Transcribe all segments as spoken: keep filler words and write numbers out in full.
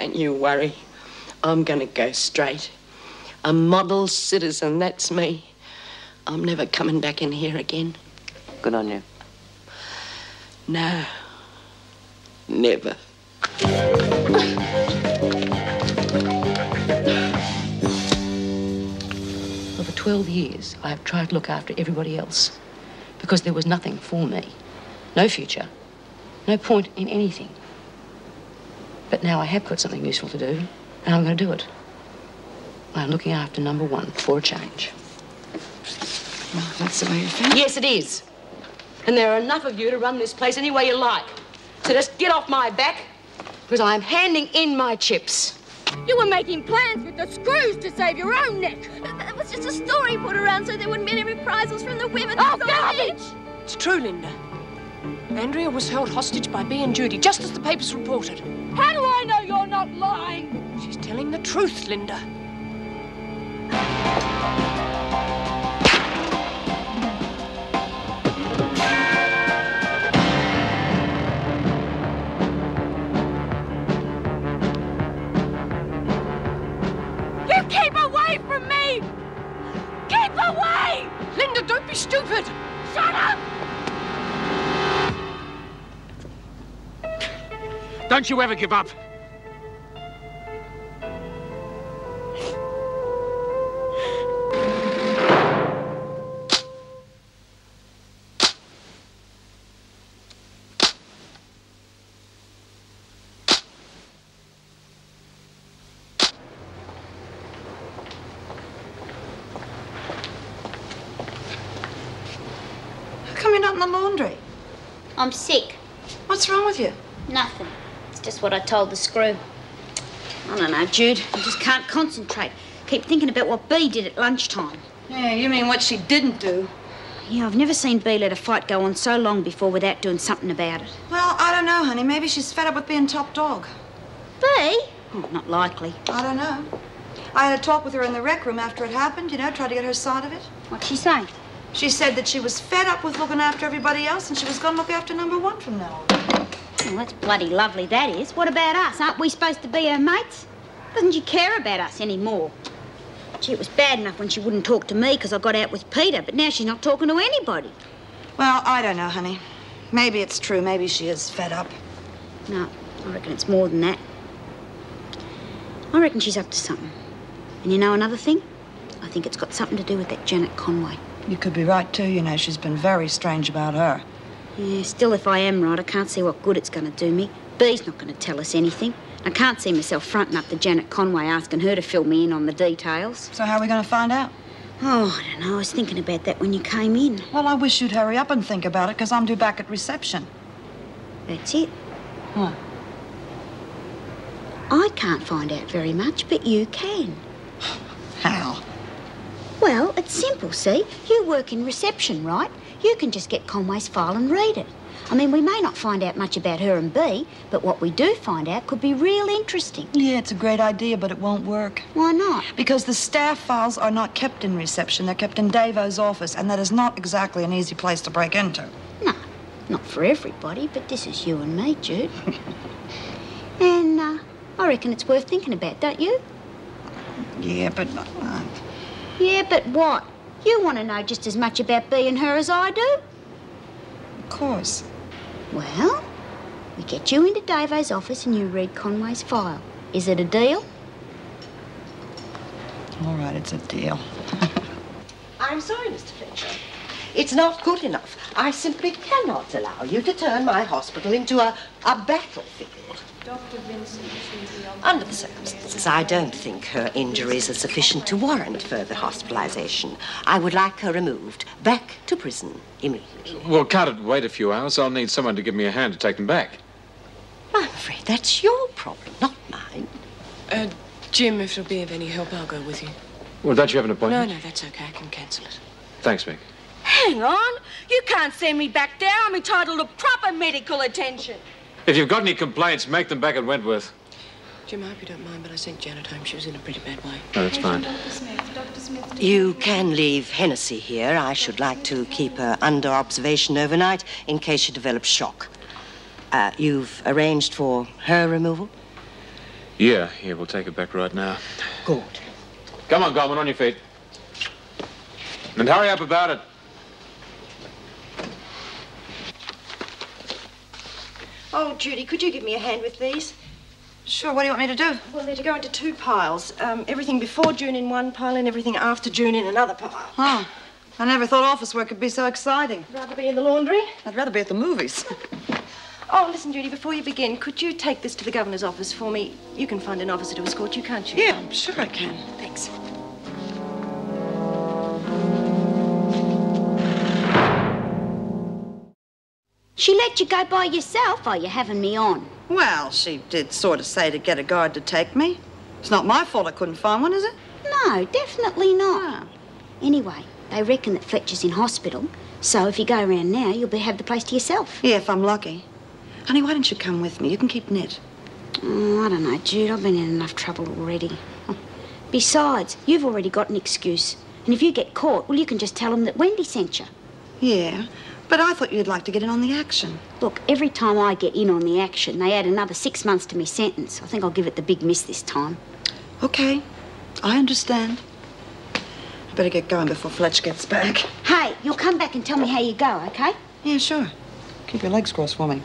Don't you worry. I'm going to go straight. A model citizen, that's me. I'm never coming back in here again. Good on you. No. Never. Well, for twelve years, I have tried to look after everybody else because there was nothing for me. No future. No point in anything. But now I have got something useful to do, and I'm going to do it. I'm looking after number one for a change. Well, that's the way you feel? Yes, it is. And there are enough of you to run this place any way you like. So just get off my back, because I'm handing in my chips. You were making plans with the screws to save your own neck. It was just a story put around so there wouldn't be any reprisals from the women. Oh, garbage! It's true, Linda. Andrea was held hostage by Bea and Judy, just as the papers reported. How do I know you're not lying? She's telling the truth, Linda. You keep away from me! Keep away! Linda, don't be stupid! Shut up! Don't you ever give up. How come you're not in the laundry? I'm sick. What's wrong with you? Nothing. It's just what I told the screw. I don't know, Jude. I just can't concentrate. Keep thinking about what Bea did at lunchtime. Yeah, you mean what she didn't do? Yeah, I've never seen Bea let a fight go on so long before without doing something about it. Well, I don't know, honey. Maybe she's fed up with being top dog. Bea? Oh, not likely. I don't know. I had a talk with her in the rec room after it happened, you know, tried to get her side of it. What'd she say? She said that she was fed up with looking after everybody else and she was going to look after number one from now on. Well, that's bloody lovely, that is. What about us? Aren't we supposed to be her mates? Doesn't she care about us anymore? Gee, it was bad enough when she wouldn't talk to me because I got out with Peter, but now she's not talking to anybody. Well, I don't know, honey. Maybe it's true. Maybe she is fed up. No, I reckon it's more than that. I reckon she's up to something. And you know another thing? I think it's got something to do with that Janet Conway. You could be right, too. You know, she's been very strange about her. Yeah, still, if I am right, I can't see what good it's going to do me. Bea's not going to tell us anything. I can't see myself fronting up to Janet Conway asking her to fill me in on the details. So how are we going to find out? Oh, I don't know. I was thinking about that when you came in. Well, I wish you'd hurry up and think about it, because I'm due back at reception. That's it. What? I can't find out very much, but you can. How? Well, it's simple, see? You work in reception, right? You can just get Conway's file and read it. I mean, we may not find out much about her and Bea, but what we do find out could be real interesting. Yeah, it's a great idea, but it won't work. Why not? Because the staff files are not kept in reception. They're kept in Davo's office, and that is not exactly an easy place to break into. No, not for everybody, but this is you and me, Jude. And uh, I reckon it's worth thinking about, don't you? Yeah, but... Uh... Yeah, but what? You want to know just as much about Bea and her as I do? Of course. Well, we get you into Davo's office and you read Conway's file. Is it a deal? All right, it's a deal. I'm sorry, Mister Fletcher. It's not good enough. I simply cannot allow you to turn my hospital into a, a battlefield. Doctor Vincent is the Under the circumstances, I don't think her injuries are sufficient to warrant further hospitalization. I would like her removed back to prison immediately. Well, can't it wait a few hours? I'll need someone to give me a hand to take them back. I'm afraid that's your problem, not mine. Uh, Jim, if it'll be of any help, I'll go with you. Well, don't you have an No, appointment? no, that's okay. I can cancel it. Thanks, Mick. Hang on. You can't send me back there. I'm entitled to proper medical attention. If you've got any complaints, make them back at Wentworth. Jim, I hope you don't mind, but I sent Janet home. She was in a pretty bad way. No, that's fine. Doctor Smith, Doctor Smith. You can leave Hennessy here. I should like to keep her under observation overnight in case she develops shock. Uh, you've arranged for her removal? Yeah, yeah, we'll take it back right now. Good. Come on, Gorman, on your feet. And hurry up about it. Oh, Judy, could you give me a hand with these? Sure, what do you want me to do? Well, they're to go into two piles. Um, everything before June in one pile and everything after June in another pile. Oh, I never thought office work could be so exciting. Rather be in the laundry? I'd rather be at the movies. Oh, listen, Judy, before you begin, could you take this to the governor's office for me? You can find an officer to escort you, can't you? Yeah, I'm sure I can. Thanks. She let you go by yourself, or you having me on? Well, she did sort of say to get a guard to take me. It's not my fault I couldn't find one, is it? No, definitely not. Anyway, they reckon that Fletcher's in hospital, so if you go around now, you'll be have the place to yourself. Yeah, if I'm lucky. Honey, why don't you come with me? You can keep Ned. Oh, I don't know, Jude. I've been in enough trouble already. Besides, you've already got an excuse. And if you get caught, well, you can just tell them that Wendy sent you. Yeah, but I thought you'd like to get in on the action. Look, every time I get in on the action, they add another six months to my sentence. I think I'll give it the big miss this time. Okay, I understand. I better get going before Fletch gets back. Hey, you'll come back and tell me how you go, okay? Yeah, sure. Keep your legs crossed for me.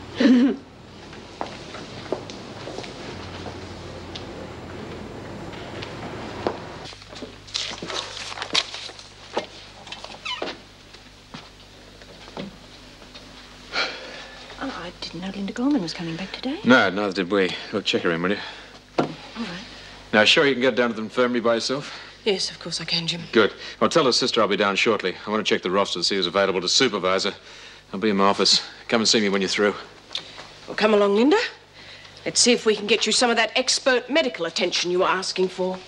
Oh, I didn't know Linda Gorman was coming back today. No, neither did we. Look, check her in, will you? All right. Now, sure you can get down to the infirmary by yourself? Yes, of course I can, Jim. Good. Well, tell her sister I'll be down shortly. I want to check the roster to see who's available to supervise her. I'll be in my office. Come and see me when you're through. Well, come along, Linda. Let's see if we can get you some of that expert medical attention you were asking for.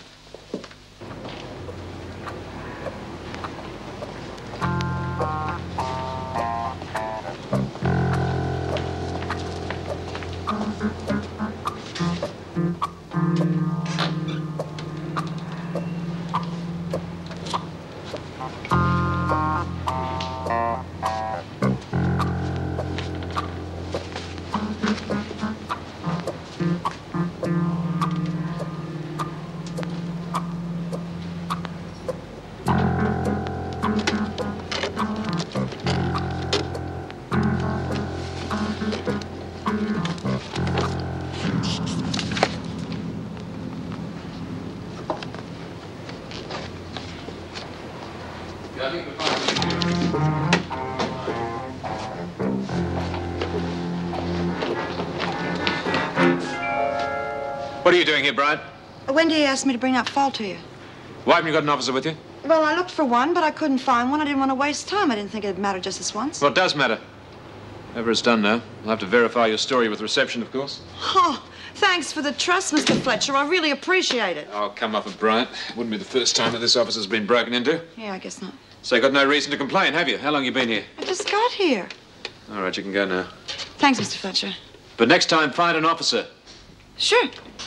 What are you doing here, Brian? Wendy asked me to bring that file to you. Why haven't you got an officer with you? Well, I looked for one, but I couldn't find one. I didn't want to waste time. I didn't think it'd matter just this once. Well, it does matter. Whatever it's done now. I'll have to verify your story with reception, of course. Oh, thanks for the trust, Mister Fletcher. I really appreciate it. Oh, come off it, Bryant. It wouldn't be the first time that this officer's been broken into. Yeah, I guess not. So you got no reason to complain, have you? How long you been here? I just got here. All right, you can go now. Thanks, Mister Fletcher. But next time, find an officer. Sure.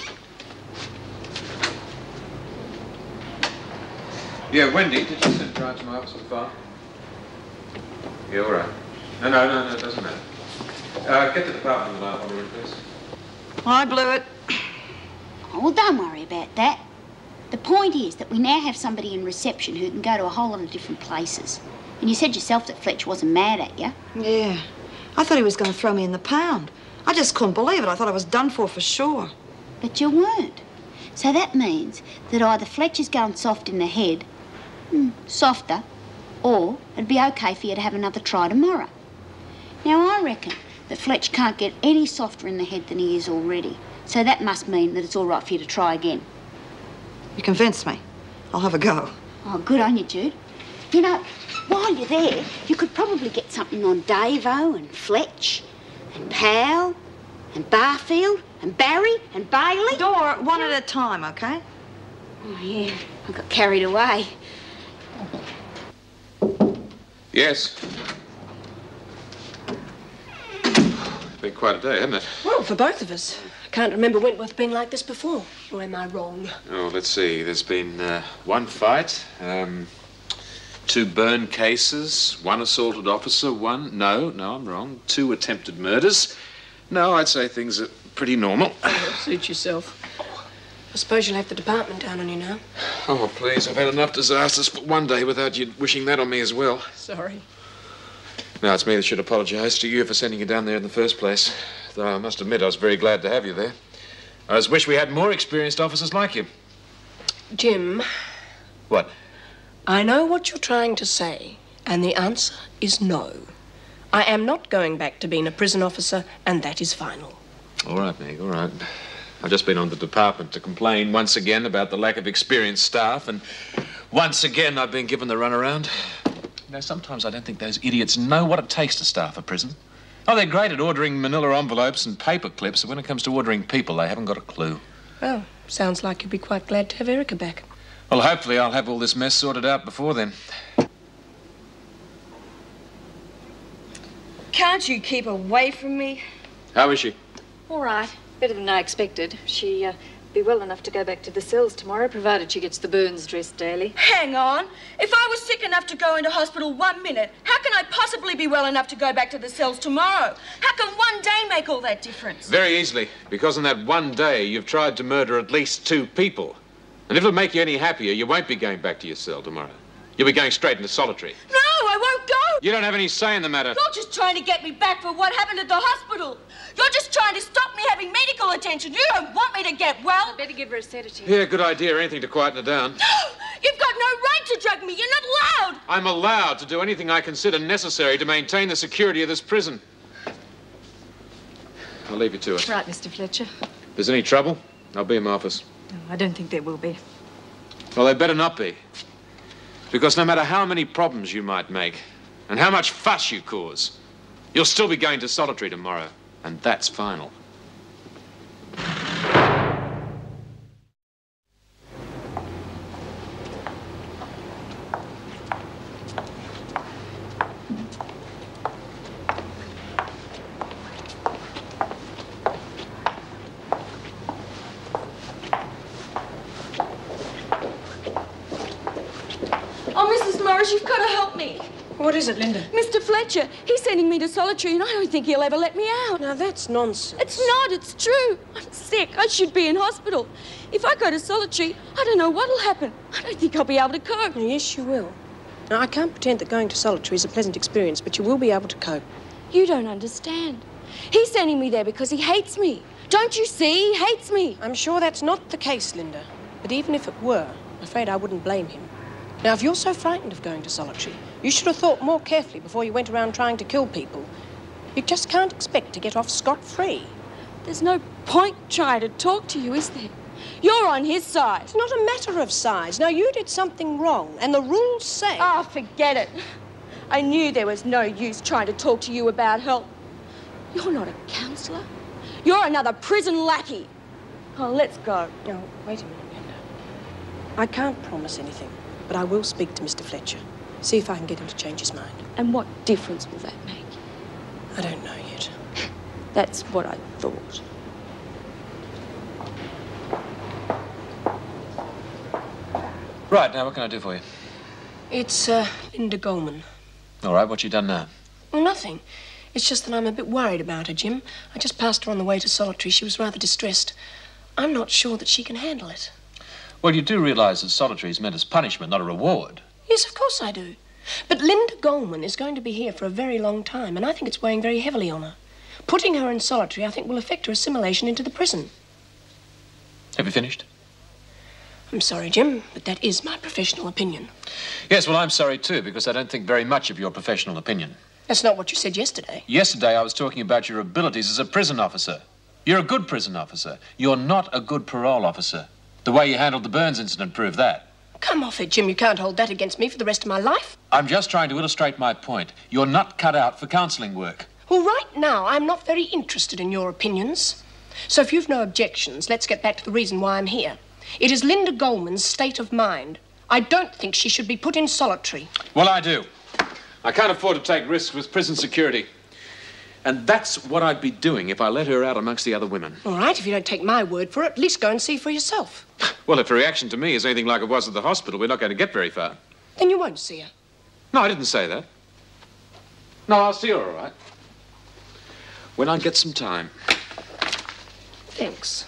Yeah, Wendy, did you send Bryant to my office with the file? Yeah, all right. No, no, no, no, it doesn't matter. Uh, get the department and I'll room, please. I blew it. Oh, well, don't worry about that. The point is that we now have somebody in reception who can go to a whole lot of different places. And you said yourself that Fletch wasn't mad at you. Yeah. I thought he was going to throw me in the pound. I just couldn't believe it. I thought I was done for for sure. But you weren't. So that means that either Fletcher's going soft in the head, mm, softer, or it'd be okay for you to have another try tomorrow. Now, I reckon that Fletch can't get any softer in the head than he is already. So that must mean that it's all right for you to try again. You convinced me. I'll have a go. Oh, good on you, Jude. You know, while you're there, you could probably get something on Davo and Fletch and Powell and Barfield and Barry and Bailey. Door, one at a time, okay? Oh, yeah. I got carried away. Yes. It's been quite a day, hasn't it? Well, for both of us. I can't remember Wentworth being like this before. Or am I wrong? Oh, let's see. There's been uh, one fight, um, two burn cases, one assaulted officer, one... No, no, I'm wrong. Two attempted murders. No, I'd say things are pretty normal. Oh, suit yourself. I suppose you'll have the department down on you now. Oh, please, I've had enough disasters for one day without you wishing that on me as well. Sorry. No, it's me that should apologise to you for sending you down there in the first place. Though I must admit I was very glad to have you there. I just wish we had more experienced officers like you. Jim. What? I know what you're trying to say, and the answer is no. I am not going back to being a prison officer, and that is final. All right, Meg, all right. I've just been on the department to complain once again about the lack of experienced staff, and once again I've been given the runaround. You know, sometimes I don't think those idiots know what it takes to staff a prison. Oh, they're great at ordering manila envelopes and paper clips, but when it comes to ordering people, they haven't got a clue. Well, sounds like you'd be quite glad to have Erica back. Well, hopefully I'll have all this mess sorted out before then. Can't you keep away from me? How is she? All right. Better than I expected. She, uh, be well enough to go back to the cells tomorrow, provided she gets the burns dressed daily. Hang on. If I was sick enough to go into hospital one minute, how can I possibly be well enough to go back to the cells tomorrow? How can one day make all that difference? Very easily, because on that one day you've tried to murder at least two people. And if it'll make you any happier, you won't be going back to your cell tomorrow. You'll be going straight into solitary. No, I won't go. You don't have any say in the matter. You're just trying to get me back for what happened at the hospital. You're just trying to stop me having medical attention. You don't want me to get well. I'd better give her a sedative. Yeah, good idea. Anything to quieten her down. You've got no right to drug me. You're not allowed. I'm allowed to do anything I consider necessary to maintain the security of this prison. I'll leave you to it. Right, Mister Fletcher. If there's any trouble, I'll be in my office. No, I don't think there will be. Well, they better not be. Because no matter how many problems you might make and how much fuss you cause, you'll still be going to solitary tomorrow. And that's final. You've got to help me. What is it, Linda? Mister Fletcher, he's sending me to solitary and I don't think he'll ever let me out. Now, that's nonsense. It's not, it's true. I'm sick. I should be in hospital. If I go to solitary, I don't know what'll happen. I don't think I'll be able to cope. Yes, you will. Now, I can't pretend that going to solitary is a pleasant experience, but you will be able to cope. You don't understand. He's sending me there because he hates me. Don't you see? He hates me. I'm sure that's not the case, Linda. But even if it were, I'm afraid I wouldn't blame him. Now, if you're so frightened of going to solitary, you should have thought more carefully before you went around trying to kill people. You just can't expect to get off scot-free. There's no point trying to talk to you, is there? You're on his side. It's not a matter of size. Now, you did something wrong, and the rules say... Oh, forget it. I knew there was no use trying to talk to you about help. You're not a counsellor. You're another prison lackey. Oh, let's go. No, wait a minute, Linda. I can't promise anything. But I will speak to Mister Fletcher. See if I can get him to change his mind. And what difference will that make? I don't know yet. That's what I thought. Right, now what can I do for you? It's, uh, Linda Goldman. All right, what you done now? Well, nothing. It's just that I'm a bit worried about her, Jim. I just passed her on the way to solitary. She was rather distressed. I'm not sure that she can handle it. Well, you do realise that solitary is meant as punishment, not a reward. Yes, of course I do. But Linda Goldman is going to be here for a very long time, and I think it's weighing very heavily on her. Putting her in solitary, I think, will affect her assimilation into the prison. Have you finished? I'm sorry, Jim, but that is my professional opinion. Yes, well, I'm sorry, too, because I don't think very much of your professional opinion. That's not what you said yesterday. Yesterday, I was talking about your abilities as a prison officer. You're a good prison officer. You're not a good parole officer. The way you handled the Burns incident proved that. Come off it, Jim. You can't hold that against me for the rest of my life. I'm just trying to illustrate my point. You're not cut out for counselling work. Well, right now, I'm not very interested in your opinions. So if you've no objections, let's get back to the reason why I'm here. It is Linda Goldman's state of mind. I don't think she should be put in solitary. Well, I do. I can't afford to take risks with prison security. And that's what I'd be doing if I let her out amongst the other women. All right, if you don't take my word for it, at least go and see for yourself. Well, if her reaction to me is anything like it was at the hospital, we're not going to get very far. Then you won't see her. No, I didn't say that. No, I'll see her all right. When I get some time. Thanks.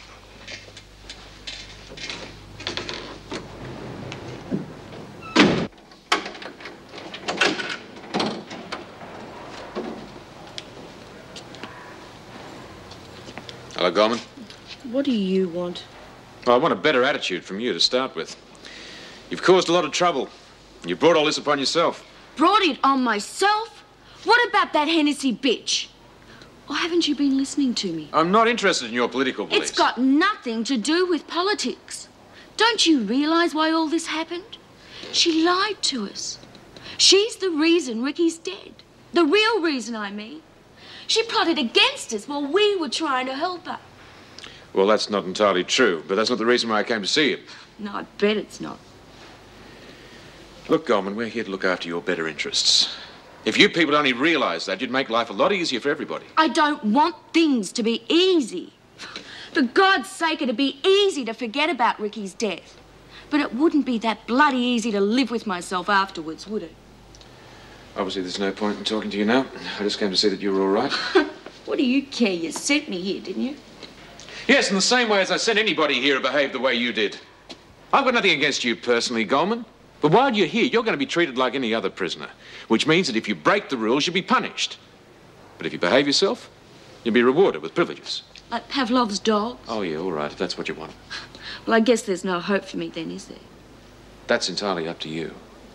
Hello, Gorman. What do you want? Well, I want a better attitude from you to start with. You've caused a lot of trouble. You brought all this upon yourself. Brought it on myself? What about that Hennessy bitch? Or haven't you been listening to me? I'm not interested in your political beliefs. It's got nothing to do with politics. Don't you realise why all this happened? She lied to us. She's the reason Ricky's dead. The real reason, I mean. She plotted against us while we were trying to help her. Well, that's not entirely true, but that's not the reason why I came to see you. No, I bet it's not. Look, Gorman, we're here to look after your better interests. If you people only realised that, you'd make life a lot easier for everybody. I don't want things to be easy. For God's sake, it'd be easy to forget about Ricky's death. But it wouldn't be that bloody easy to live with myself afterwards, would it? Obviously, there's no point in talking to you now. I just came to see that you were all right. What do you care? You sent me here, didn't you? Yes, in the same way as I sent anybody here who behaved the way you did. I've got nothing against you personally, Gorman. But while you're here, you're going to be treated like any other prisoner, which means that if you break the rules, you'll be punished. But if you behave yourself, you'll be rewarded with privileges. Like Pavlov's dog? Oh, yeah, all right, if that's what you want. Well, I guess there's no hope for me then, is there? That's entirely up to you.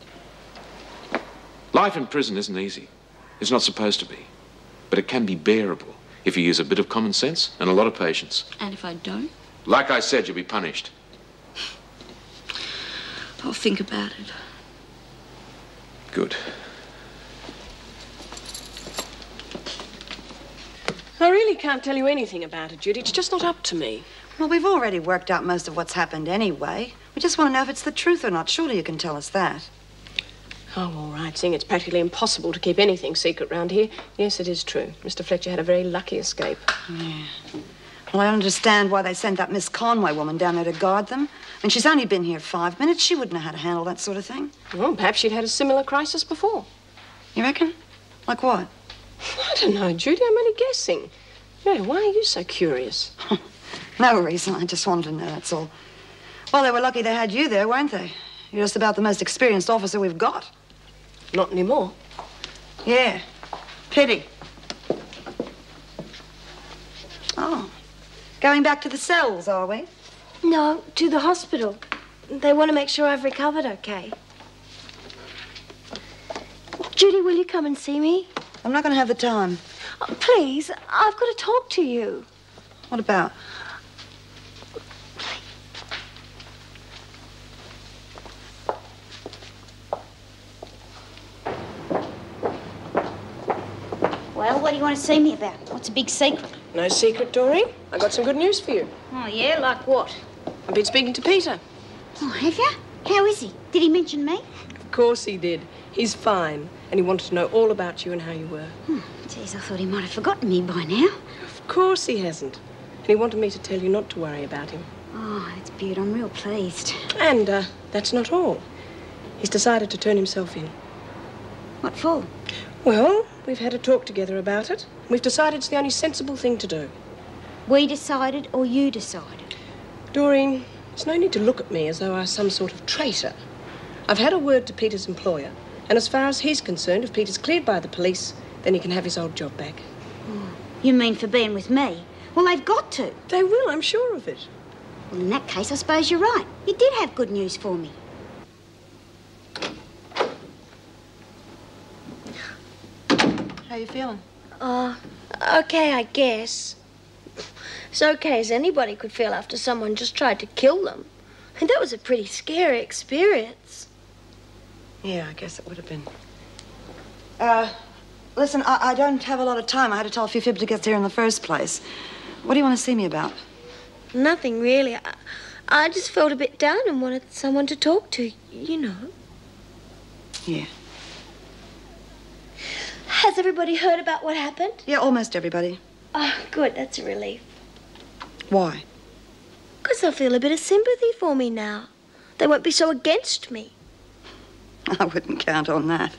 Life in prison isn't easy. It's not supposed to be. But it can be bearable if you use a bit of common sense and a lot of patience. And if I don't? Like I said, you'll be punished. I'll think about it. Good. I really can't tell you anything about it, Judy. It's just not up to me. Well, we've already worked out most of what's happened anyway. We just want to know if it's the truth or not. Surely you can tell us that. Oh, all right, seeing it's practically impossible to keep anything secret round here. Yes, it is true. Mister Fletcher had a very lucky escape. Yeah. Well, I don't understand why they sent that Miss Conway woman down there to guard them. I mean, she's only been here five minutes. She wouldn't know how to handle that sort of thing. Well, perhaps she'd had a similar crisis before. You reckon? Like what? I don't know, Judy. I'm only guessing. Yeah, why are you so curious? No reason. I just wanted to know, that's all. Well, they were lucky they had you there, weren't they? You're just about the most experienced officer we've got. Not anymore. Yeah. Pity. Oh. Going back to the cells, are we? No, to the hospital. They want to make sure I've recovered okay. Judy, will you come and see me? I'm not going to have the time. Oh, please, I've got to talk to you. What about? Well, what do you want to see me about? What's a big secret? No secret, Doreen. I got some good news for you. Oh, yeah? Like what? I've been speaking to Peter. Oh, have you? How is he? Did he mention me? Of course he did. He's fine. And he wanted to know all about you and how you were. Hmm. Geez, I thought he might have forgotten me by now. Of course he hasn't. And he wanted me to tell you not to worry about him. Oh, that's beaut. I'm real pleased. And uh, that's not all. He's decided to turn himself in. What for? Well, we've had a talk together about it. We've decided it's the only sensible thing to do. We decided or you decided? Doreen, there's no need to look at me as though I was some sort of traitor. I've had a word to Peter's employer, and as far as he's concerned, if Peter's cleared by the police, then he can have his old job back. Oh, you mean for being with me? Well, they've got to. They will, I'm sure of it. Well, in that case, I suppose you're right. You did have good news for me. How you feeling? Uh, okay, I guess. As okay as anybody could feel after someone just tried to kill them. And that was a pretty scary experience. Yeah, I guess it would have been. Uh, listen, I, I don't have a lot of time. I had to tell a few fibs to get here in the first place. What do you want to see me about? Nothing really. I, I just felt a bit down and wanted someone to talk to, you know. Yeah. Has everybody heard about what happened? Yeah, almost everybody. Oh, good. That's a relief. Why? Because they'll feel a bit of sympathy for me now. They won't be so against me. I wouldn't count on that.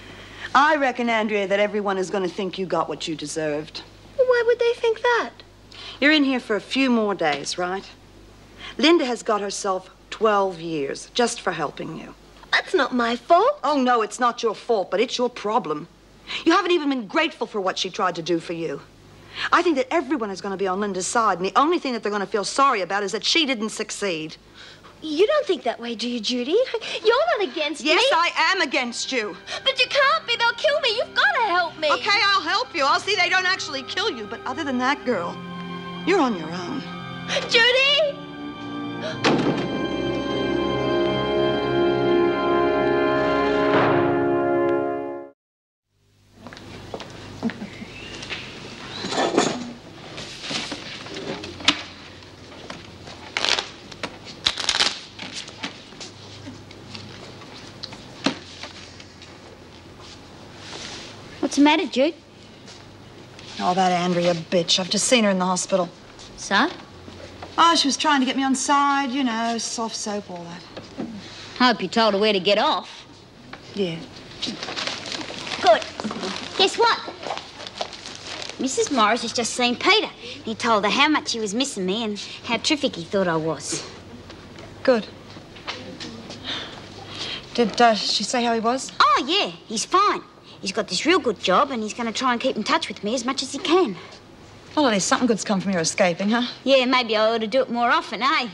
I reckon, Andrea, that everyone is going to think you got what you deserved. Well, why would they think that? You're in here for a few more days, right? Linda has got herself twelve years just for helping you. That's not my fault. Oh, no, it's not your fault, but it's your problem. You haven't even been grateful for what she tried to do for you. I think that everyone is going to be on Linda's side, and the only thing that they're going to feel sorry about is that she didn't succeed. You don't think that way, do you, Judy? You're not against yes, me. Yes, I am against you. But you can't be. They'll kill me. You've got to help me. Okay, I'll help you. I'll see they don't actually kill you. But other than that, girl, you're on your own. Judy! What's the matter, Jude? Oh, that Andrea bitch. I've just seen her in the hospital. So? Oh, she was trying to get me on side, you know, soft soap, all that. Hope you told her where to get off. Yeah. Good. Guess what? Missus Morris has just seen Peter. He told her how much he was missing me and how terrific he thought I was. Good. Did uh, she say how he was? Oh, yeah. He's fine. He's got this real good job and he's going to try and keep in touch with me as much as he can. Well, at least something good's come from your escaping, huh? Yeah, maybe I ought to do it more often, eh?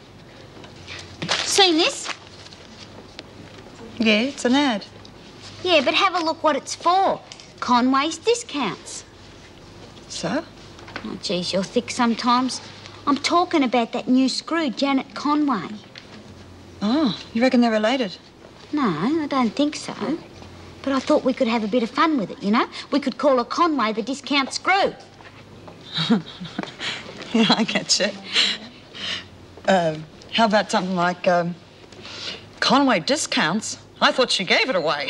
Seen this? Yeah, it's an ad. Yeah, but have a look what it's for. Conway's Discounts. So? Oh, geez, you're thick sometimes. I'm talking about that new screw, Janet Conway. Oh, you reckon they're related? No, I don't think so. But I thought we could have a bit of fun with it, you know? We could call her Conway the Discount Screw. Yeah, I get you. Uh, how about something like, um, Conway Discounts? I thought she gave it away.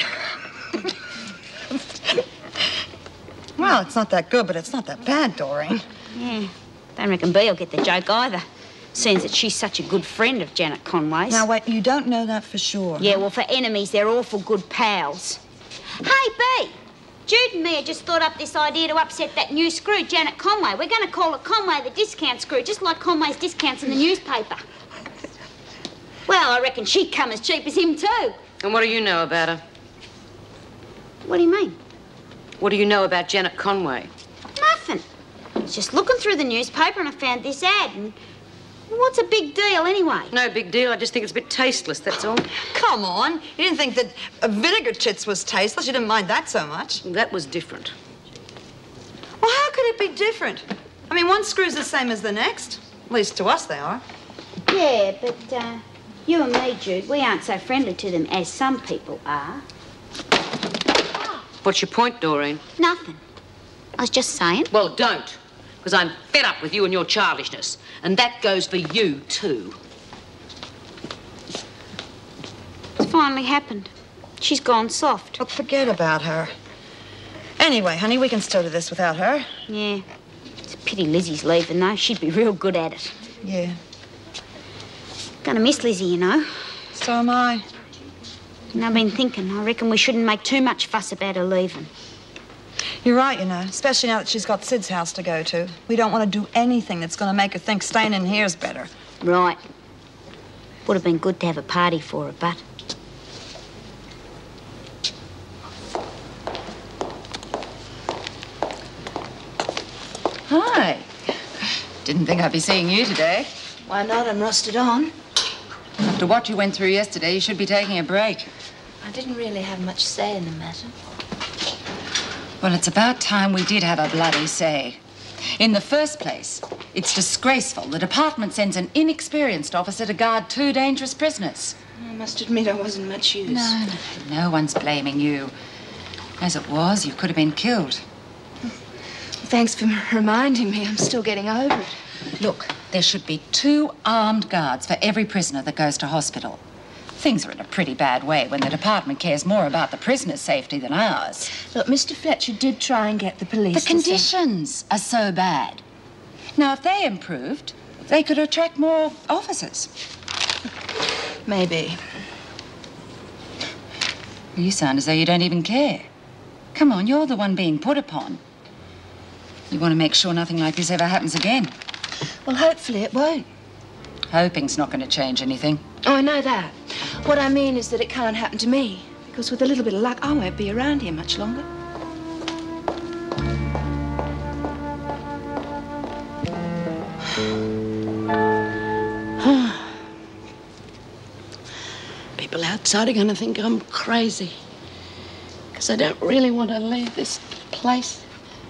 Well, it's not that good, but it's not that bad, Doreen. Yeah, don't reckon Bea will get the joke either. Seeing that she's such a good friend of Janet Conway's. Now, wait, you don't know that for sure. Yeah, well, for enemies, they're awful good pals. Hey, Bea! Jude and me just thought up this idea to upset that new screw, Janet Conway. We're going to call it Conway the Discount Screw, just like Conway's Discounts in the newspaper. Well, I reckon she'd come as cheap as him, too. And what do you know about her? What do you mean? What do you know about Janet Conway? Nothing. I was just looking through the newspaper and I found this ad and... What's a big deal, anyway? No big deal. I just think it's a bit tasteless, that's all. Come on. You didn't think that uh, vinegar chits was tasteless. You didn't mind that so much. That was different. Well, how could it be different? I mean, one screw's the same as the next. At least to us they are. Yeah, but uh, you and me, Jude, we aren't so friendly to them as some people are. What's your point, Doreen? Nothing. I was just saying. Well, don't. Because I'm fed up with you and your childishness. And that goes for you, too. It's finally happened. She's gone soft. Look, forget about her. Anyway, honey, we can still do this without her. Yeah. It's a pity Lizzie's leaving, though. She'd be real good at it. Yeah. Gonna miss Lizzie, you know. So am I. And I've been thinking, I reckon we shouldn't make too much fuss about her leaving. You're right, you know, especially now that she's got Sid's house to go to. We don't want to do anything that's going to make her think staying in here's better. Right. Would have been good to have a party for her, but... Hi. Didn't think I'd be seeing you today. Why not? I'm rusted on. After what you went through yesterday, you should be taking a break. I didn't really have much say in the matter. Well, it's about time we did have a bloody say. In the first place, it's disgraceful the department sends an inexperienced officer to guard two dangerous prisoners. I must admit I wasn't much use. No, no, no one's blaming you. As it was, you could have been killed. Thanks for reminding me. I'm still getting over it. Look, there should be two armed guards for every prisoner that goes to hospital. Things are in a pretty bad way when the department cares more about the prisoner's safety than ours. Look, Mister Fletcher did try and get the police. The conditions are so bad. Now, if they improved, they could attract more officers. Maybe. You sound as though you don't even care. Come on, you're the one being put upon. You want to make sure nothing like this ever happens again. Well, hopefully it won't. Hoping's not going to change anything. Oh, I know that. What I mean is that it can't happen to me. Because with a little bit of luck, I won't be around here much longer. People outside are going to think I'm crazy. Because I don't really want to leave this place.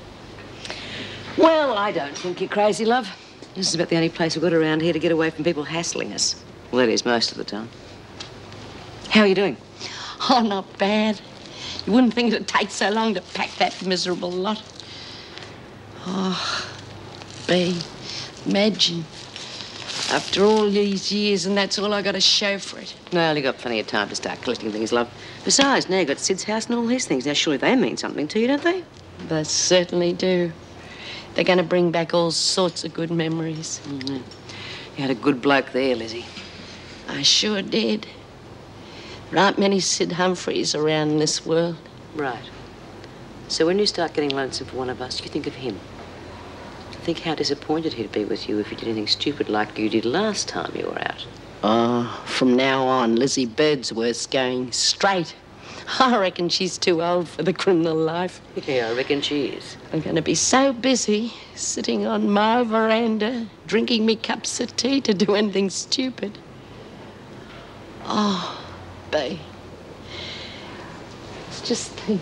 Well, I don't think you're crazy, love. This is about the only place we've got around here to get away from people hassling us. Well, that is most of the time. How are you doing? Oh, not bad. You wouldn't think it'd take so long to pack that miserable lot. Oh, Bea, imagine. After all these years, and that's all I got to show for it. Well, you got plenty of time to start collecting things, love. Besides, now you've got Sid's house and all his things. Now, surely they mean something to you, don't they? They certainly do. They're going to bring back all sorts of good memories. Mm-hmm. You had a good bloke there, Lizzie. I sure did. There aren't many Sid Humphreys around in this world. Right. So when you start getting lonesome for one of us, you think of him. Think how disappointed he'd be with you if you did anything stupid like you did last time you were out. Oh, from now on, Lizzie Birdsworth's going straight. I reckon she's too old for the criminal life. Yeah, I reckon she is. I'm going to be so busy sitting on my veranda, drinking me cups of tea to do anything stupid. Oh, Bea. Just think.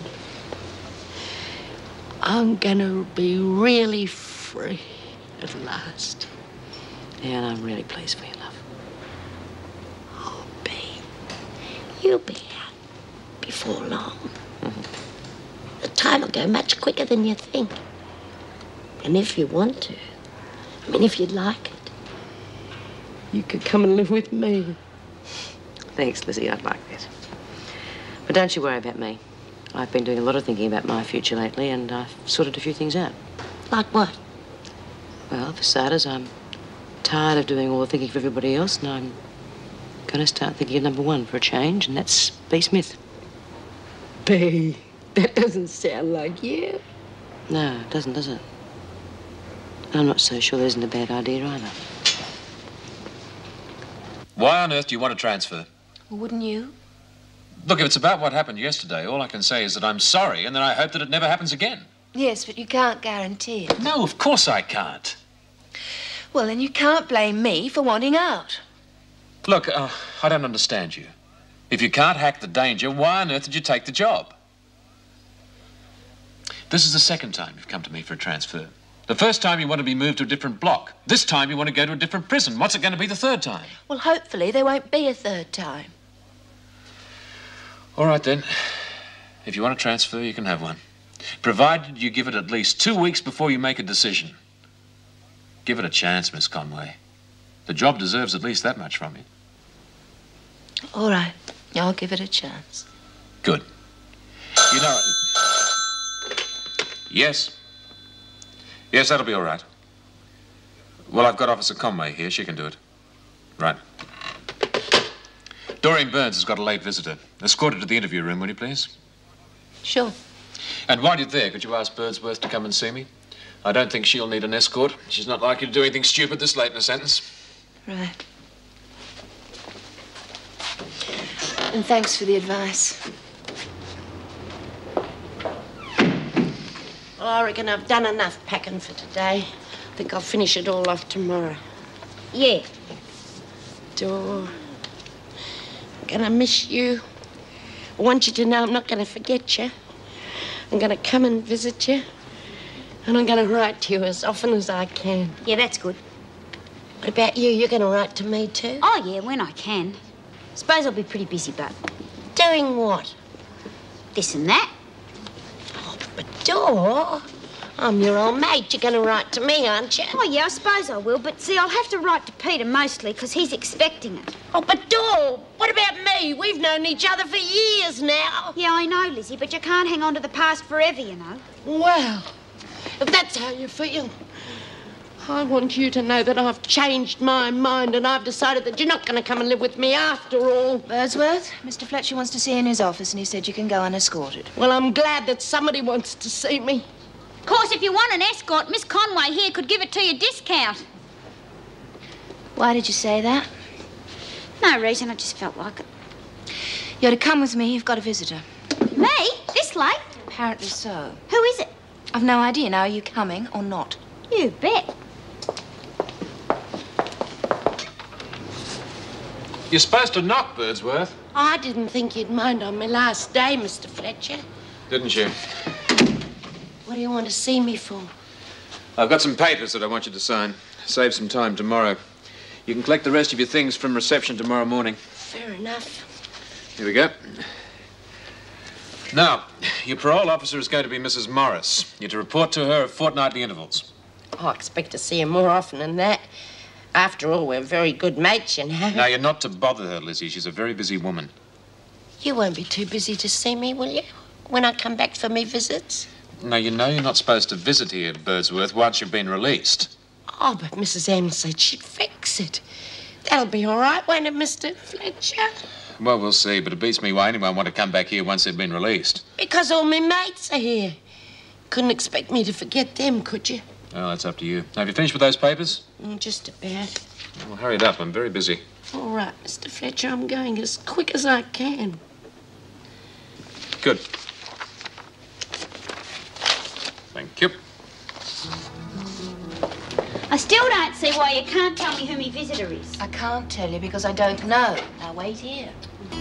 I'm going to be really free at last. Yeah, and I'm really pleased for you, love. Oh, Bea, you'll be out before long. Mm-hmm. The time will go much quicker than you think. And if you want to, I mean, if you'd like it, you could come and live with me. Thanks, Lizzie, I'd like that. But don't you worry about me. I've been doing a lot of thinking about my future lately, and I've sorted a few things out. Like what? Well, for starters, I'm tired of doing all the thinking for everybody else, and I'm going to start thinking of number one for a change, and that's Bea Smith. Bea, that doesn't sound like you. No, it doesn't, does it? I'm not so sure that isn't a bad idea either. Why on earth do you want to transfer? Well, wouldn't you? Look, if it's about what happened yesterday, all I can say is that I'm sorry and that I hope that it never happens again. Yes, but you can't guarantee it. No, of course I can't. Well, then you can't blame me for wanting out. Look, uh, I don't understand you. If you can't hack the danger, why on earth did you take the job? This is the second time you've come to me for a transfer. The first time you want to be moved to a different block. This time you want to go to a different prison. What's it going to be the third time? Well, hopefully there won't be a third time. All right, then. If you want to transfer, you can have one. Provided you give it at least two weeks before you make a decision. Give it a chance, Miss Conway. The job deserves at least that much from you. All right. I'll give it a chance. Good. You know... Yes. Yes, that'll be all right. Well, I've got Officer Conway here. She can do it. Right. Doreen Burns has got a late visitor. Escort her to the interview room, will you, please? Sure. And while you're there, could you ask Birdsworth to come and see me? I don't think she'll need an escort. She's not likely to do anything stupid this late in a sentence. Right. And thanks for the advice. Well, I reckon I've done enough packing for today. I think I'll finish it all off tomorrow. Yeah. Dor, I'm gonna miss you. I want you to know I'm not gonna forget you. I'm gonna come and visit you. And I'm gonna write to you as often as I can. Yeah, that's good. What about you? You're gonna write to me too? Oh, yeah, when I can. Suppose I'll be pretty busy, but... Doing what? This and that. Oh, but Dor, I'm your old mate. You're gonna write to me, aren't you? Oh, yeah, I suppose I will. But, see, I'll have to write to Peter mostly, because he's expecting it. Oh, but Dor, what about me? We've known each other for years now. Yeah, I know, Lizzie, but you can't hang on to the past forever, you know. Well, if that's how you feel, I want you to know that I've changed my mind and I've decided that you're not going to come and live with me after all. Birdsworth, Mister Fletcher wants to see you in his office and he said you can go unescorted. Well, I'm glad that somebody wants to see me. Of course, if you want an escort, Miss Conway here could give it to you discount. Why did you say that? No reason, I just felt like it. You're to come with me. You've got a visitor. Me? This late? Apparently so. Who is it? I've no idea. Now, are you coming or not? You bet. You're supposed to knock, Birdsworth. I didn't think you'd mind on my last day, Mister Fletcher. Didn't you? What do you want to see me for? I've got some papers that I want you to sign. Save some time tomorrow. You can collect the rest of your things from reception tomorrow morning. Fair enough. Here we go. Now, your parole officer is going to be Missus Morris. You're to report to her at fortnightly intervals. Oh, I expect to see her more often than that. After all, we're very good mates, you know. Now, you're not to bother her, Lizzie. She's a very busy woman. You won't be too busy to see me, will you? When I come back for me visits? Now, you know you're not supposed to visit here, Birdsworth, once you've been released. Oh, but Missus M said she'd fix it. That'll be all right, won't it, Mister Fletcher? Well, we'll see, but it beats me why anyone want to come back here once they've been released. Because all my mates are here. Couldn't expect me to forget them, could you? Well, that's up to you. Have you finished with those papers? Mm, just about. Well, hurry it up. I'm very busy. All right, Mister Fletcher, I'm going as quick as I can. Good. Thank you. I still don't see why you can't tell me who my visitor is. I can't tell you because I don't know. Now, wait here.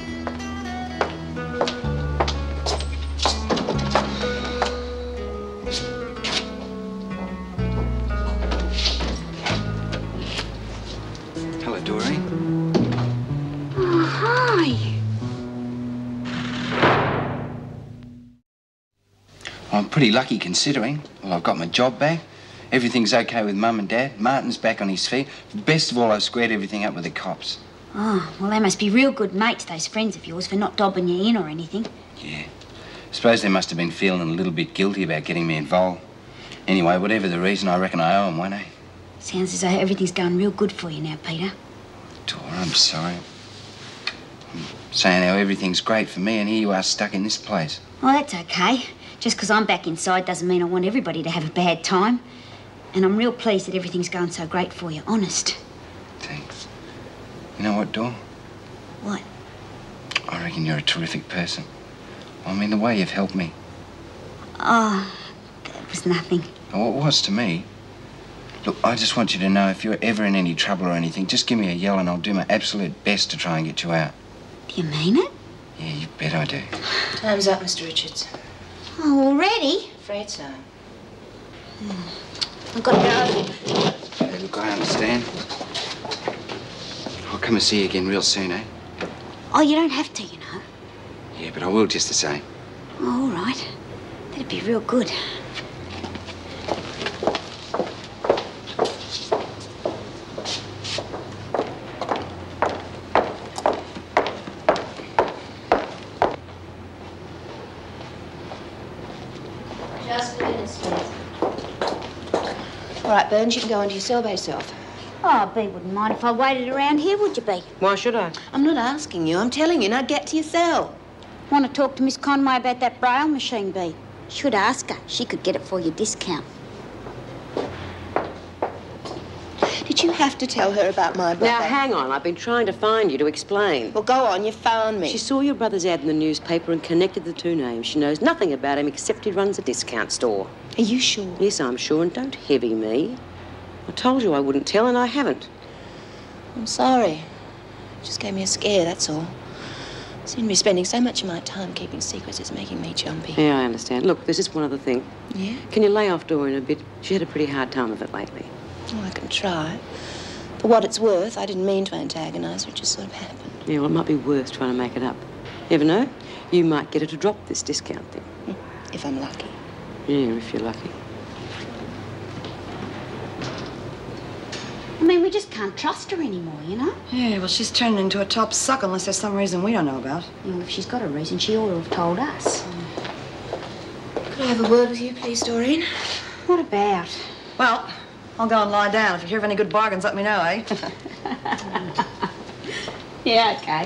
Hello, Doreen. Oh, hi. I'm pretty lucky considering. Well, I've got my job back. Everything's okay with Mum and Dad. Martin's back on his feet. Best of all, I've squared everything up with the cops. Oh, well, they must be real good mates, those friends of yours, for not dobbing you in or anything. Yeah. Suppose they must have been feeling a little bit guilty about getting me involved. Anyway, whatever the reason, I reckon I owe them one, eh? Sounds as though everything's going real good for you now, Peter. Dora, I'm sorry. I'm saying how everything's great for me, and here you are stuck in this place. Well, that's okay. Just because I'm back inside doesn't mean I want everybody to have a bad time. And I'm real pleased that everything's going so great for you, honest. Thanks. You know what, Dor? What? I reckon you're a terrific person. I mean, the way you've helped me. Oh, that was nothing. Oh, it was to me. Look, I just want you to know if you're ever in any trouble or anything, just give me a yell and I'll do my absolute best to try and get you out. Do you mean it? Yeah, you bet I do. Time's up, Mister Richards. Oh, already? Afraid so. I've got to go. Hey, look, I understand. I'll come and see you again real soon, eh? Oh, you don't have to, you know. Yeah, but I will just the same. Oh, all right. That'd be real good. Just a minute, Smith. All right, Burns, you can go into your cell by yourself. Oh, Bea wouldn't mind if I waited around here, would you, Bea? Why should I? I'm not asking you. I'm telling you. Now get to your cell. Want to talk to Miss Conway about that braille machine, Bea? Should ask her. She could get it for you discount. Did you have to tell her about my brother? Now, hang on. I've been trying to find you to explain. Well, go on. You found me. She saw your brother's ad in the newspaper and connected the two names. She knows nothing about him except he runs a discount store. Are you sure? Yes, I'm sure, and don't heavy me. I told you I wouldn't tell, and I haven't. I'm sorry. It just gave me a scare, that's all. Seem to be spending so much of my time keeping secrets, it's making me jumpy. Yeah, I understand. Look, there's just one other thing. Yeah? Can you lay off Doreen a bit? She had a pretty hard time of it lately. Oh, I can try. For what it's worth, I didn't mean to antagonise her, it just sort of happened. Yeah, well, it might be worth trying to make it up. Never know. You might get her to drop this discount thing. If I'm lucky. Yeah, if you're lucky. I mean, we just can't trust her anymore, you know? Yeah, well, she's turning into a top suck unless there's some reason we don't know about. Well, if she's got a reason, she ought to have told us. Could I have a word with you, please, Doreen? What about? Well, I'll go and lie down. If you hear of any good bargains, let me know, eh? Yeah, okay.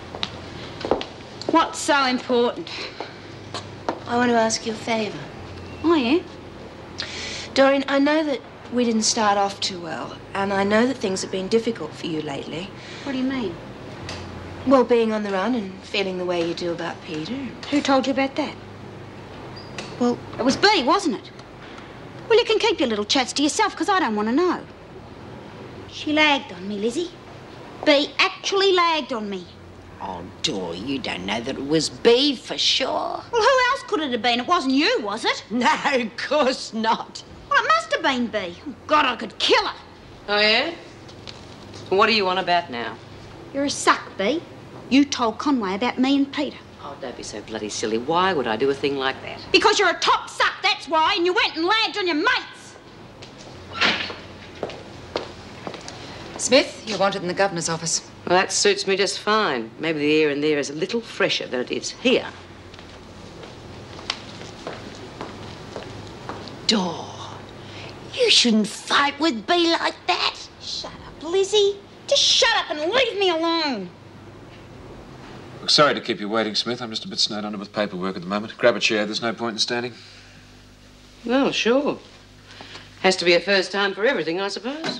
What's so important? I want to ask you a favour. Oh, yeah? Doreen, I know that we didn't start off too well, and I know that things have been difficult for you lately. What do you mean? Well, being on the run and feeling the way you do about Peter. Who told you about that? Well, it was Bea, wasn't it? Well, you can keep your little chats to yourself, because I don't want to know. She lagged on me, Lizzie. Bea actually lagged on me. Oh, Dor, you don't know that it was Bea for sure. Well, who else could it have been? It wasn't you, was it? No, of course not. Well, it must have been Bea. Oh, God, I could kill her. Oh, yeah? What are you on about now? You're a suck, Bea. You told Conway about me and Peter. Oh, don't be so bloody silly. Why would I do a thing like that? Because you're a top suck, that's why, and you went and lagged on your mates. Smith, you're wanted in the governor's office. Well, that suits me just fine. Maybe the air in there is a little fresher than it is here. Dor, you shouldn't fight with Bea like that. Shut up, Lizzie. Just shut up and leave me alone. Look, sorry to keep you waiting, Smith. I'm just a bit snowed under with paperwork at the moment. Grab a chair. There's no point in standing. Well, sure. Has to be a first time for everything, I suppose.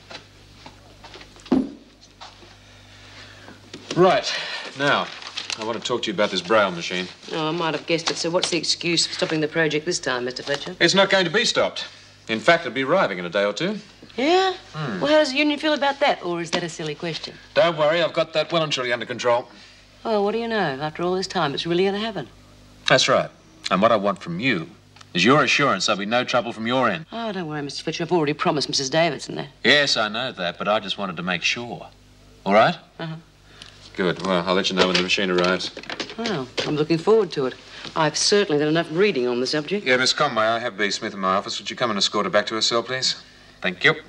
Right. Now, I want to talk to you about this Braille machine. Oh, I might have guessed it. So what's the excuse for stopping the project this time, Mister Fletcher? It's not going to be stopped. In fact, it'll be arriving in a day or two. Yeah? Hmm. Well, how does the union feel about that? Or is that a silly question? Don't worry, I've got that well and truly under control. Oh, what do you know? After all this time, it's really going to happen. That's right. And what I want from you is your assurance there'll be no trouble from your end. Oh, don't worry, Mister Fletcher. I've already promised Missus Davidson that. Yes, I know that, but I just wanted to make sure. All right? Uh-huh. Good. Well, I'll let you know when the machine arrives. Well, I'm looking forward to it. I've certainly done enough reading on the subject. Yeah, Miss Conway, I have Bea Smith in my office. Would you come and escort her back to her cell, please? Thank you.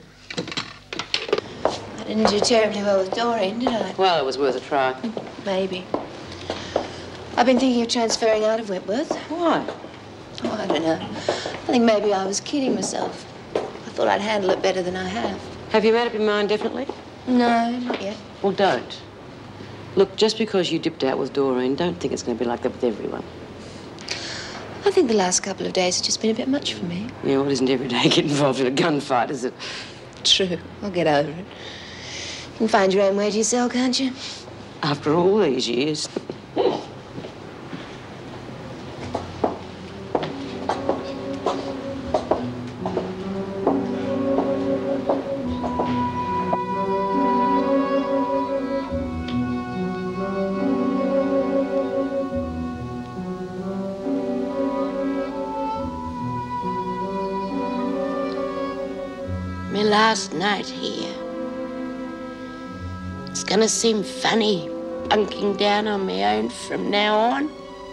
I didn't do terribly well with Doreen, did I? Well, it was worth a try. Maybe. I've been thinking of transferring out of Wentworth. Why? Oh, I don't know. I think maybe I was kidding myself. I thought I'd handle it better than I have. Have you made up your mind definitely? No, not yet. Well, don't. Look, just because you dipped out with Doreen, don't think it's going to be like that with everyone. I think the last couple of days have just been a bit much for me. Yeah, well, isn't every day get involved in a gunfight, is it? True. I'll get over it. You can find your own way to your cell, can't you? After all these years. My last night here. It's gonna seem funny bunking down on my own from now on.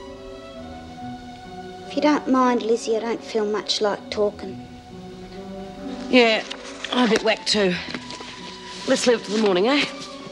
If you don't mind, Lizzie, I don't feel much like talking. Yeah, I'm a bit whacked too. Let's leave it till the morning, eh?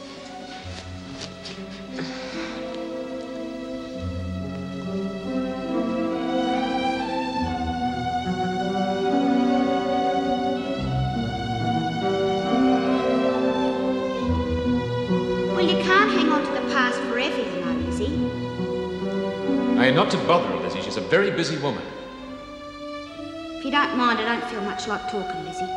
Well, you can't hang on to the past forever, you know, Lizzie. Hey, not to bother her, Lizzie. She's a very busy woman. If you don't mind, I don't feel much like talking, Lizzie.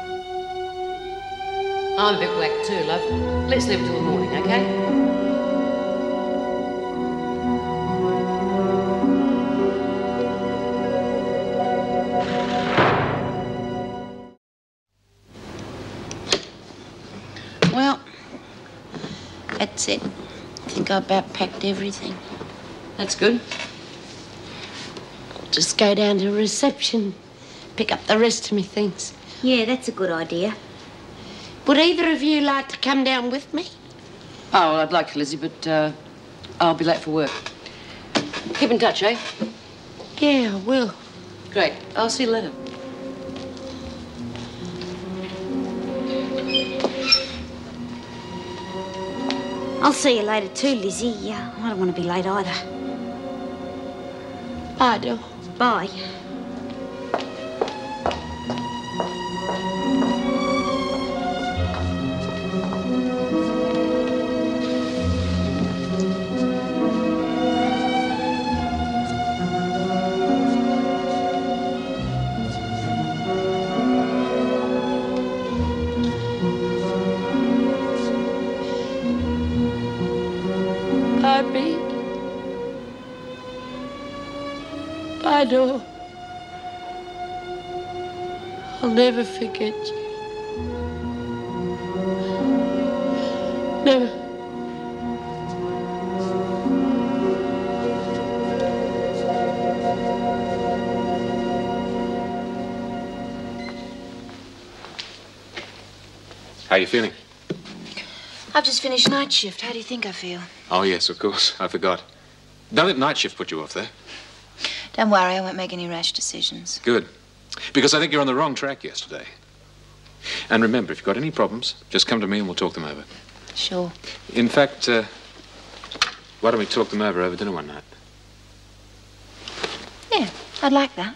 I'm a bit whacked too, love. Let's leave it till the morning, okay? Well, that's it. I think I about packed everything. That's good. Just go down to reception, pick up the rest of me things. Yeah, that's a good idea. Would either of you like to come down with me? Oh, well, I'd like to, Lizzie, but uh, I'll be late for work. Keep in touch, eh? Yeah, I will. Great. I'll see you later. I'll see you later too, Lizzie. Yeah, I don't want to be late either. Bye, Dor. Bye. I've been. I know. I'll never forget you. Never. How are you feeling? I've just finished night shift. How do you think I feel? Oh, yes, of course. I forgot. Don't let night shift put you off there. Don't worry, I won't make any rash decisions. Good. Because I think you're on the wrong track yesterday. And remember, if you've got any problems, just come to me and we'll talk them over. Sure. In fact, uh, why don't we talk them over over dinner one night? Yeah, I'd like that.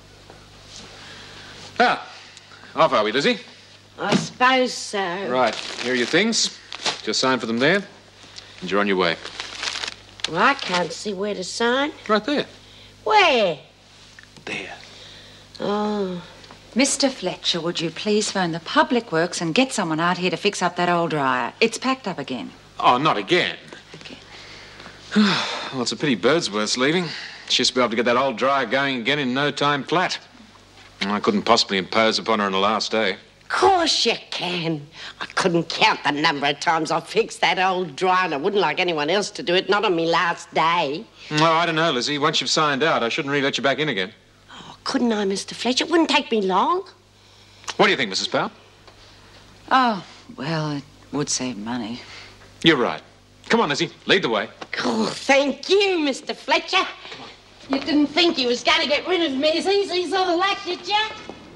Ah, off are we, Lizzie? I suppose so. Right, here are your things. Just sign for them there, and you're on your way. Well, I can't see where to sign. Right there. Where? There. Oh. Mister Fletcher, would you please phone the Public Works and get someone out here to fix up that old dryer? It's packed up again. Oh, not again. Okay. Well, it's a pity Birdsworth's leaving. She'll be able to get that old dryer going again in no time flat. I couldn't possibly impose upon her on the last day. Of course you can. I couldn't count the number of times I fixed that old dryer, and I wouldn't like anyone else to do it, not on me last day. Oh, I don't know, Lizzie. Once you've signed out, I shouldn't really let you back in again. Oh, couldn't I, Mister Fletcher? It wouldn't take me long. What do you think, Missus Powell? Oh, well, it would save money. You're right. Come on, Lizzie. Lead the way. Oh, thank you, Mister Fletcher. You didn't think you was going to get rid of me as easy as all that, did you?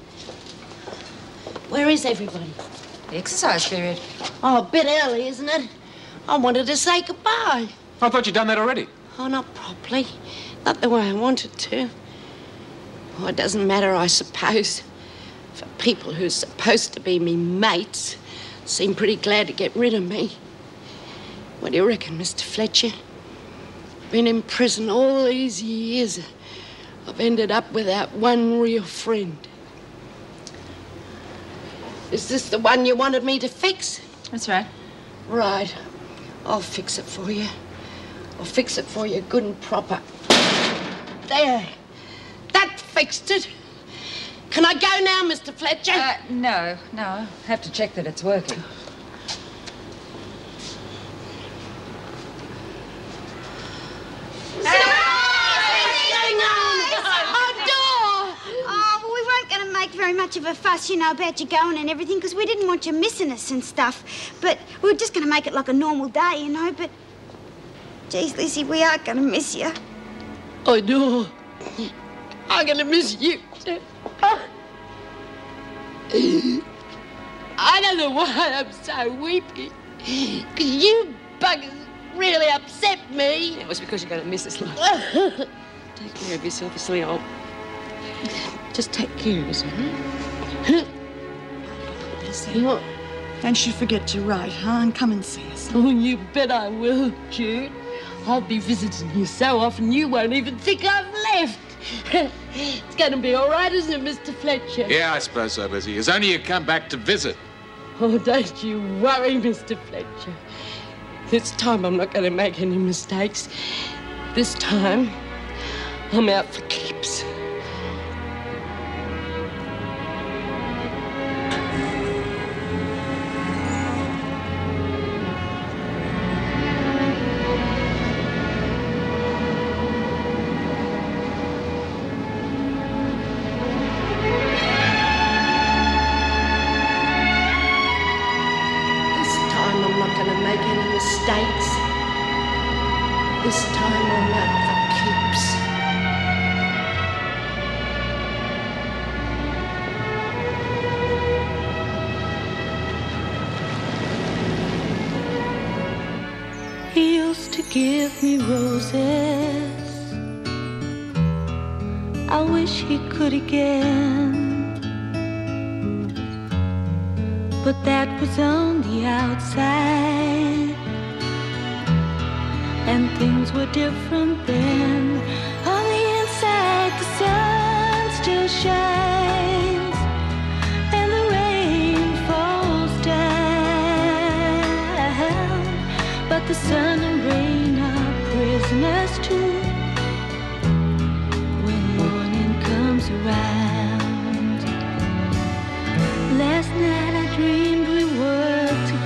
Where is everybody? The exercise period. Oh, a bit early, isn't it? I wanted to say goodbye. I thought you'd done that already. Oh, not properly. Not the way I wanted to. Oh, it doesn't matter, I suppose. For people who're supposed to be me mates seem pretty glad to get rid of me. What do you reckon, Mister Fletcher? Been in prison all these years. I've ended up without one real friend. Is this the one you wanted me to fix? That's right. Right. I'll fix it for you. I'll fix it for you good and proper. There. That fixed it. Can I go now, Mister Fletcher? Uh, no, no. Have to check that it's working. Very much of a fuss, you know, about you going and everything, because we didn't want you missing us and stuff. But we were just going to make it like a normal day, you know, but... Geez, Lizzie, we are going to miss you. I know. I'm going to miss you, too. I don't know why I'm so weepy. Because you buggers really upset me. It was because you're going to miss us, love. Take care of yourself, silly old... Just take care of yourself, huh? Don't you forget to write, huh? And come and see us. Oh, you bet I will, Jude. I'll be visiting you so often you won't even think I've left. It's going to be all right, isn't it, Mister Fletcher? Yeah, I suppose so, Lizzie. It's only you come back to visit. Oh, don't you worry, Mister Fletcher. This time I'm not going to make any mistakes. This time I'm out for keeps. This time I'm out for keeps. He used to give me roses. I wish he could again. But that was on the outside, and things were different then. On the inside, the sun still shines, and the rain falls down. But the sun and rain are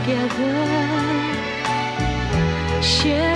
together. Share